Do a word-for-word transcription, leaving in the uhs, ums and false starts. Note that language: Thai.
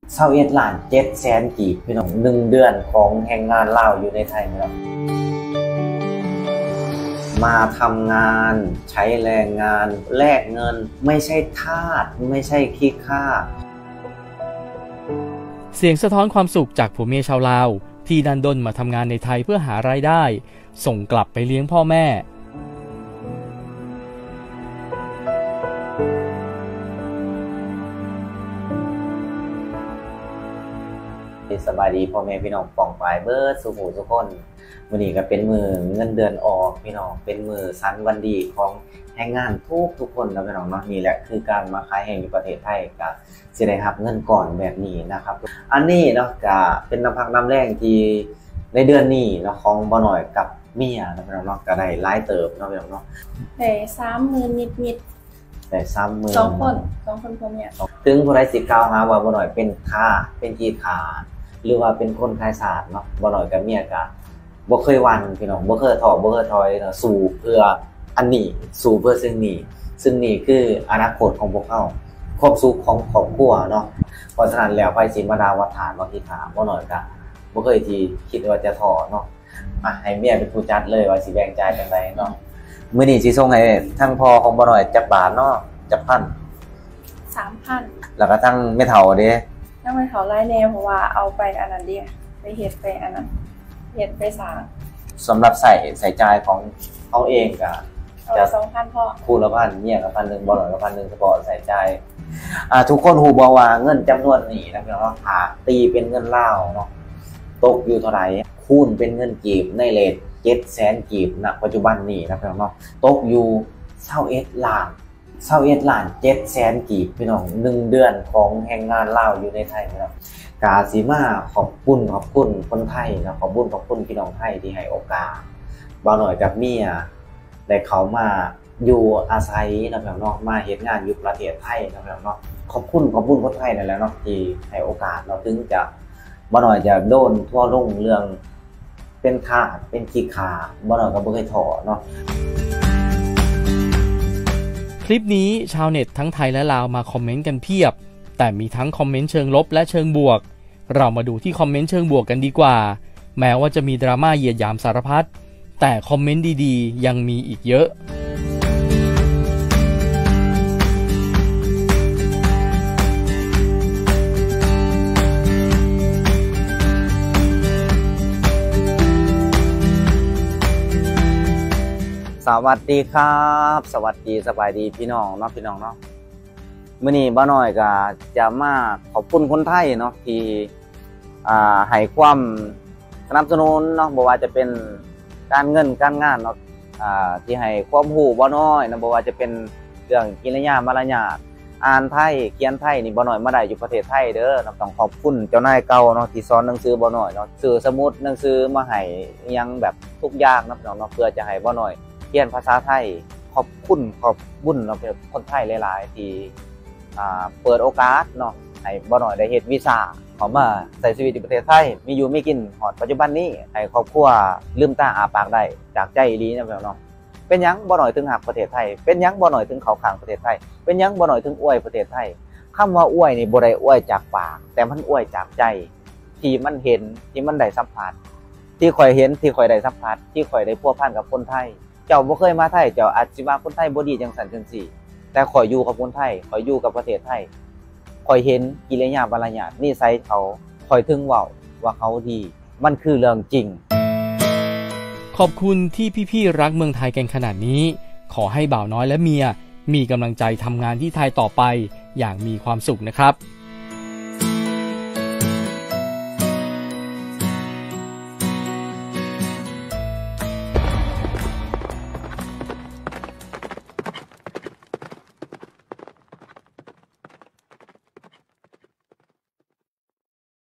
เศร้าเอ็ดล้านเจ็ดแสนกีบพี่น้องหนึ่งเดือนของแรงงานลาวอยู่ในไทยนะครับมาทำงานใช้แรงงานแลกเงินไม่ใช่ทาสไม่ใช่ขี้ข้าเสียงสะท้อนความสุขจากผัวเมียชาวลาวที่ดันด้นมาทำงานในไทยเพื่อหารายได้ส่งกลับไปเลี้ยงพ่อแม่สบายดีพ่อแม่พี่น้องป่องปลายเบิร์ดสุขูสุขคนวันนี้ก็เป็นมือเงินเดือนออกพี่น้องเป็นมือสันวันดีของแรงงานทุกทุกคนนะพี่น้องเนาะนี่แหละคือการมาขายแห่งในประเทศไทยกับสิได้รับเงินก่อนแบบนี้นะครับอันนี้เนาะก็เป็นน้ำพักน้ำแรงที่ในเดือนนี้เนาะของบ่หน่อยกับเมียนะพี่น้องเนาะก็ได้หลายเติบเนาะพี่น้องเนาะได้สามหมื่นนิดนิดได้สามหมื่นสองคนสองคนพ่อเมียถึงผู้ใดสิกล่าวหาว่าบ่หน่อยเป็นข้าเป็นขี้ขาหรือว่าเป็นคนขายศาสตร์เนาะบ่หน่อยกับเมียกะบ่เคยวันพี่น้องบ่เคยถอดบ่เคยถอยเนาะสู้เพื่ออันนี้สู้เพื่อซึ่งนี้ซึ่งนี่คืออนาคตของพวกเขาความสุขของครอบครัวเนาะเพราะฉะนั้นแล้วไผสิมาดาวัฏฐานว่าขี้ขาบ่หน่อยกะบ่เคยที่คิดว่าจะถอดเนาะมาให้เมียเป็นผู้จัดเลยว่าสิแบ่งจ่ายจังไดเนาะมื้อนี้สิส่งให้ทั้งพ่อของบ่หน่อยจักบาทเนาะจักพันสามพันแล้วก็ทั้งแม่เฒ่าเด้ถ้าไม่เขาไล่แนวเพราะว่าเอาไปอันนั้นดิไปเฮ็ดไปอันนั้นเฮ็ดไปสร้างสำหรับใส่ใส่จ่ายของเขาเองก็จะสองพันพ่อคูณละพันเนี่ยกับพันหนึ่งบอลละพันหนึ่งเฉพาะใส่จ่ายอ่าทุกคนหูบอกว่าเงินจำนวนนี้นะพี่น้องหาตีเป็นเงินลาวเนาะตกอยู่เท่าไหร่คูณเป็นเงินกีบในเรทเจ็ดแสนกีบณปัจจุบันนี้นะพี่น้องเนาะตกอยู่เศร้าเอ็ดล้านเศร้าเอ็ดล้านเจ็ดแสนกีบพี่น้องหนึ่งเดือนของแรงงานลาวอยู่ในไทยนะครับกาสิมาขอบคุณขอบคุณคนไทยนะขอบคุณขอบคุณพี่น้องไทยที่ให้โอกาสบ่าวหน่อยกับเมียได้เขามาอยู่อาศัยนะพี่น้องเนาะมาเฮ็ดงานอยู่ประเทศไทยนะพี่น้องเนาะขอบคุณขอบคุณคนไทยนั่นแหละเนาะที่ให้โอกาสเราถึงจะบ่าวหน่อยจะโดนทั่วลงเรื่องเป็นขาดเป็นขี้ขาบ่าวหน่อยก็บ่เคยท้อเนาะคลิปนี้ชาวเน็ตทั้งไทยและลาวมาคอมเมนต์กันเพียบแต่มีทั้งคอมเมนต์เชิงลบและเชิงบวกเรามาดูที่คอมเมนต์เชิงบวกกันดีกว่าแม้ว่าจะมีดราม่าเหยียดหยามสารพัดแต่คอมเมนต์ดีๆยังมีอีกเยอะสวัสดีครับสวัสดีสบายดีพี่น้องเนาะพี่น้องเนาะมื้อนี้บ่าวน้อยก็จะมาขอบคุณคนไทยเนาะที่อ่าให้ความสนับสนุนเนาะบ่ว่าจะเป็นการเงินการงานเนาะอ่าที่ให้ความรู้บ่าวน้อยนะบ่ว่าจะเป็นเรื่องกิริยามารยาทอ่านไทยเขียนไทยนี่บ่าวน้อยมาได้อยู่ประเทศไทยเด้อต้องขอบคุณเจ้านายเก่าเนาะที่สอนหนังสือบ่าวน้อยเนาะซื้อสมุดหนังสือมาให้อิหยังแบบทุกอย่างเนาะพี่น้องเนาะเพื่อจะให้บ่าวน้อยเรียนภาษาไทยขอบคุณขอบบุญเนาะเป็นคนไทยหลายๆที่อ่าเปิดโอกาสเนาะให้บ่หน่อยได้เฮ็ดวีซ่าเข้ามาใช้ชีวิตในประเทศไทยมีอยู่มีกินฮอดปัจจุบันนี้ให้ครอบครัวลืมตาอ้าปากได้จากใจดีนะพี่น้องเป็นหยังบ่หน่อยถึงหักประเทศไทยเป็นหยังบ่หน่อยถึงเข้าข้างประเทศไทยเป็นหยังบ่หน่อยถึงอวยประเทศไทยคำว่าอวยนี่บ่ได้อวยจากปากแต่มันอวยจากใจที่มันเห็นที่มันได้สัมผัสที่ข่อยเห็นที่ข่อยได้สัมผัสที่ข่อยได้พัวพันกับคนไทยเจ้าบ่เคยมาไทยเจ้าอาจสิว่าคนไทยบ่ดีจังซั่นจังซี่แต่ข่อยอยู่กับคนไทยข่อยอยู่กับประเทศไทยข่อยเห็นกิริยามารยาทนิสัยเขาข่อยถึงเว้าว่าเขาดีมันคือเรื่องจริงขอบคุณที่พี่ๆรักเมืองไทยกันขนาดนี้ขอให้บ่าวน้อยและเมียมีกำลังใจทำงานที่ไทยต่อไปอย่างมีความสุขนะครับ